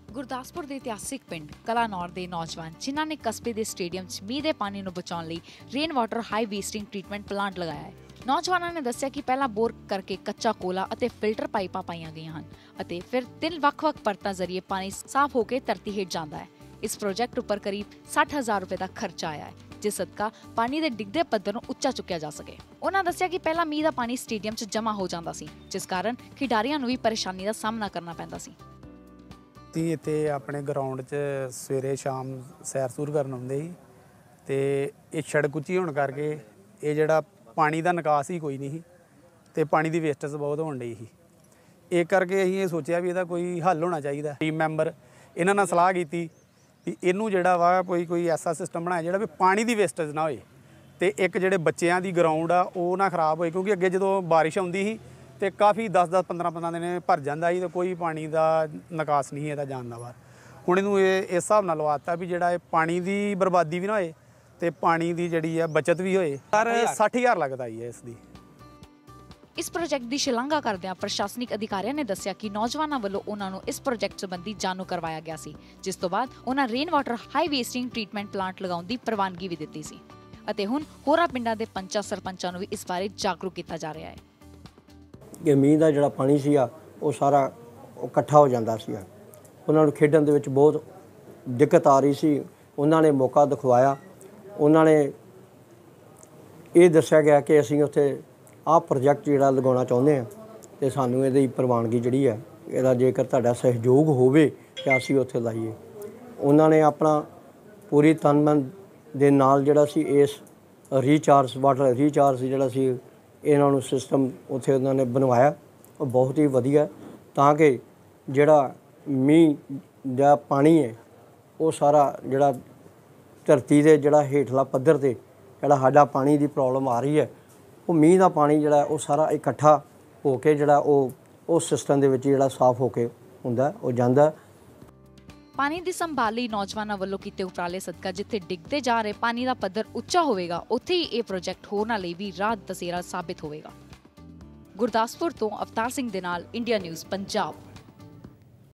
ਗੁਰਦਾਸਪੁਰ ਦੇ ਇਤਿਹਾਸਿਕ ਪਿੰਡ ਕਲਾਨੌਰ ਦੇ ਨੌਜਵਾਨ ਜਿਨ੍ਹਾਂ ਨੇ ਕਸਬੇ ਦੇ ਸਟੇਡੀਅਮ 'ਚ ਮੀਂਹ ਦੇ ਪਾਣੀ ਨੂੰ ਬਚਾਉਣ ਲਈ rain water harvesting treatment plant ਲਗਾਇਆ ਹੈ। ਨੌਜਵਾਨਾਂ ਨੇ ਦੱਸਿਆ ਕਿ ਪਹਿਲਾਂ ਬੋਰ ਕਰਕੇ ਕੱਚਾ ਕੋਲਾ ਅਤੇ ਫਿਲਟਰ ਪਾਈਪਾਂ ਪਾਈਆਂ ਗਈਆਂ ਹਨ ਅਤੇ ਫਿਰ 3 ਵੱਖ-ਵੱਖ ਪਰਤਾਂ ਜ਼ਰੀਏ ਪਾਣੀ ਸਾਫ਼ ਹੋ ਕੇ ਧਰਤੀ ਹੇਠ ਜਾਂਦਾ ਹੈ। ਇਸ ਪ੍ਰੋਜੈਕਟ ਉੱਪਰ ਕਰੀਬ 60,000 ਰੁਪਏ ਦਾ ਖਰਚਾ ਆਇਆ ਹੈ, ਜਿਸ ਸਦਕਾ ਪਾਣੀ ਦੇ ਡਿੱਗਦੇ ਪੱਧਰ ਨੂੰ ਉੱਚਾ ਚੁੱਕਿਆ ਜਾ ਸਕੇ। ਉਹਨਾਂ ਦੱਸਿਆ ਕਿ ਪਹਿਲਾਂ ਮੀਂਹ ਦਾ ਪਾਣੀ ਸਟੇਡੀਅਮ 'ਚ ਜਮ੍ਹਾਂ ਹੋ ਜਾਂਦਾ ਸੀ, ਜਿਸ ਕਾਰਨ ਖਿਡਾਰੀਆਂ ਨੂੰ ਵੀ ਪਰੇਸ਼ਾਨੀ ਦਾ ਸਾਹਮਣਾ ਕਰਨਾ ਪੈਂਦਾ ਸੀ। ਇੱਥੇ ਆਪਣੇ ਗਰਾਊਂਡ 'ਚ ਸਵੇਰੇ ਸ਼ਾਮ ਸੈਰ ਸੂਰ ਕਰਨ ਆਉਂਦੇ ਸੀ ਤੇ ਇਹ ਸੜਕ ਉੱਚੀ ਹੋਣ ਕਰਕੇ ਇਹ ਜਿਹੜਾ ਪਾਣੀ ਦਾ ਨਿਕਾਸ ਹੀ ਕੋਈ ਨਹੀਂ ਸੀ ਤੇ ਪਾਣੀ ਦੀ ਵੇਸਟੇਜ ਬਹੁਤ ਹੋਣ ਡਈ ਸੀ। ਇਹ ਕਰਕੇ ਅਸੀਂ ਇਹ ਸੋਚਿਆ ਵੀ ਇਹਦਾ ਕੋਈ ਹੱਲ ਹੋਣਾ ਚਾਹੀਦਾ। ਟੀਮ ਮੈਂਬਰ ਇਹਨਾਂ ਨਾਲ ਸਲਾਹ ਕੀਤੀ ਵੀ ਇਹਨੂੰ ਜਿਹੜਾ ਵਾ ਕੋਈ ਐਸਾ ਸਿਸਟਮ ਬਣਾਇਆ ਜਿਹੜਾ ਵੀ ਪਾਣੀ ਦੀ ਵੇਸਟੇਜ ਨਾ ਹੋਏ ਤੇ ਇੱਕ ਜਿਹੜੇ ਬੱਚਿਆਂ ਦੀ ਗਰਾਊਂਡ ਆ ਉਹ ਨਾ ਖਰਾਬ ਹੋਏ, ਕਿਉਂਕਿ ਅੱਗੇ ਜਦੋਂ ਬਾਰਿਸ਼ ਆਉਂਦੀ ਸੀ ਤੇ ਕਾਫੀ 10-10 15-15 ਦਿਨ ਭਰ ਜਾਂਦਾ ਸੀ ਤੇ ਕੋਈ ਪਾਣੀ ਦਾ ਨਿਕਾਸ ਨਹੀਂ ਇਹਦਾ ਜਾਣ ਦਾ ਬਾਹਰ। ਹੁਣ ਇਹਨੂੰ ਇਹ ਇਸ ਹਿਸਾਬ ਨਾਲ ਲਵਾਤਾ ਵੀ ਜਿਹੜਾ ਇਹ ਪਾਣੀ ਦੀ ਬਰਬਾਦੀ ਵੀ ਨਾ ਹੋਏ ਤੇ ਪਾਣੀ ਦੀ ਜਿਹੜੀ ਆ ਬਚਤ ਵੀ ਹੋਏ। ਸਰ 60,000 ਲੱਗਦਾ ਹੀ ਹੈ ਇਸ ਦੀ। ਇਸ ਪ੍ਰੋਜੈਕਟ ਦੀ ਸ਼ਲਾਘਾ ਕਰਦਿਆਂ ਪ੍ਰਸ਼ਾਸਨਿਕ ਅਧਿਕਾਰੀਆਂ ਨੇ ਦੱਸਿਆ ਕਿ ਨੌਜਵਾਨਾਂ ਵੱਲੋਂ ਉਹਨਾਂ ਨੂੰ ਇਸ ਪ੍ਰੋਜੈਕਟ ਸੰਬੰਧੀ ਜਾਣੂ ਕਰਵਾਇਆ ਗਿਆ ਸੀ, ਜਿਸ ਤੋਂ ਬਾਅਦ ਉਹਨਾਂ rain water harvesting treatment plant ਲਗਾਉਣ ਦੀ ਪ੍ਰਵਾਨਗੀ ਵੀ ਦਿੱਤੀ ਸੀ ਅਤੇ ਹੁਣ ਹੋਰਾਂ ਪਿੰਡਾਂ ਦੇ ਪੰਚਾਂ ਸਰਪੰਚਾਂ ਨੂੰ ਵੀ ਇਸ ਬਾਰੇ ਜਾਗਰੂਕ ਕੀਤਾ ਜਾ ਰਿਹਾ ਹੈ ਕਿ ਮੀਂਹ ਦਾ ਜਿਹੜਾ ਪਾਣੀ ਸੀਗਾ ਉਹ ਸਾਰਾ ਇਕੱਠਾ ਹੋ ਜਾਂਦਾ ਸੀਗਾ। ਉਹਨਾਂ ਨੂੰ ਖੇਡਣ ਦੇ ਵਿੱਚ ਬਹੁਤ ਦਿੱਕਤ ਆ ਰਹੀ ਸੀ। ਉਹਨਾਂ ਨੇ ਮੌਕਾ ਦਿਖਵਾਇਆ, ਉਹਨਾਂ ਨੇ ਇਹ ਦੱਸਿਆ ਗਿਆ ਕਿ ਅਸੀਂ ਉੱਥੇ ਆਹ ਪ੍ਰੋਜੈਕਟ ਜਿਹੜਾ ਲਗਾਉਣਾ ਚਾਹੁੰਦੇ ਹਾਂ ਅਤੇ ਸਾਨੂੰ ਇਹਦੀ ਪ੍ਰਵਾਨਗੀ ਜਿਹੜੀ ਹੈ ਇਹਦਾ ਜੇਕਰ ਤੁਹਾਡਾ ਸਹਿਯੋਗ ਹੋਵੇ ਤਾਂ ਅਸੀਂ ਉੱਥੇ ਲਾਈਏ। ਉਹਨਾਂ ਨੇ ਆਪਣਾ ਪੂਰੀ ਤਨ ਮਨ ਦੇ ਨਾਲ ਜਿਹੜਾ ਸੀ ਇਸ ਰੀਚਾਰਜ ਵਾਟਰ ਰੀਚਾਰਜ ਜਿਹੜਾ ਸੀ ਇਹਨਾਂ ਨੂੰ ਸਿਸਟਮ ਉੱਥੇ ਉਹਨਾਂ ਨੇ ਬਣਵਾਇਆ। ਉਹ ਬਹੁਤ ਹੀ ਵਧੀਆ ਤਾਂ ਕਿ ਜਿਹੜਾ ਮੀਂਹ ਦਾ ਪਾਣੀ ਹੈ ਉਹ ਸਾਰਾ ਜਿਹੜਾ ਧਰਤੀ ਦੇ ਜਿਹੜਾ ਹੇਠਲਾ ਪੱਧਰ 'ਤੇ ਜਿਹੜਾ ਸਾਡਾ ਪਾਣੀ ਦੀ ਪ੍ਰੋਬਲਮ ਆ ਰਹੀ ਹੈ ਉਹ ਮੀਂਹ ਦਾ ਪਾਣੀ ਜਿਹੜਾ ਉਹ ਸਾਰਾ ਇਕੱਠਾ ਹੋ ਕੇ ਜਿਹੜਾ ਉਹ ਸਿਸਟਮ ਦੇ ਵਿੱਚ ਜਿਹੜਾ ਸਾਫ਼ ਹੋ ਕੇ ਹੁੰਦਾ ਉਹ ਜਾਂਦਾ। ਪਾਣੀ ਦੀ ਸੰਭਾਲ ਲਈ ਨੌਜਵਾਨਾਂ ਵੱਲੋਂ ਕੀਤੇ ਉਪਰਾਲੇ ਸਦਕਾ ਜਿੱਥੇ ਡਿੱਗਦੇ ਜਾ ਰਹੇ ਪਾਣੀ ਦਾ ਪੱਧਰ ਉੱਚਾ ਹੋਵੇਗਾ, ਉੱਥੇ ਹੀ ਇਹ ਪ੍ਰੋਜੈਕਟ ਹੋਰਾਂ ਲਈ ਵੀ ਰਾਹ ਦਸੇਰਾ ਸਾਬਿਤ ਹੋਵੇਗਾ। ਗੁਰਦਾਸਪੁਰ ਤੋਂ ਅਵਤਾਰ ਸਿੰਘ ਦੇ ਨਾਲ ਇੰਡੀਆ ਨਿਊਜ਼ ਪੰਜਾਬ।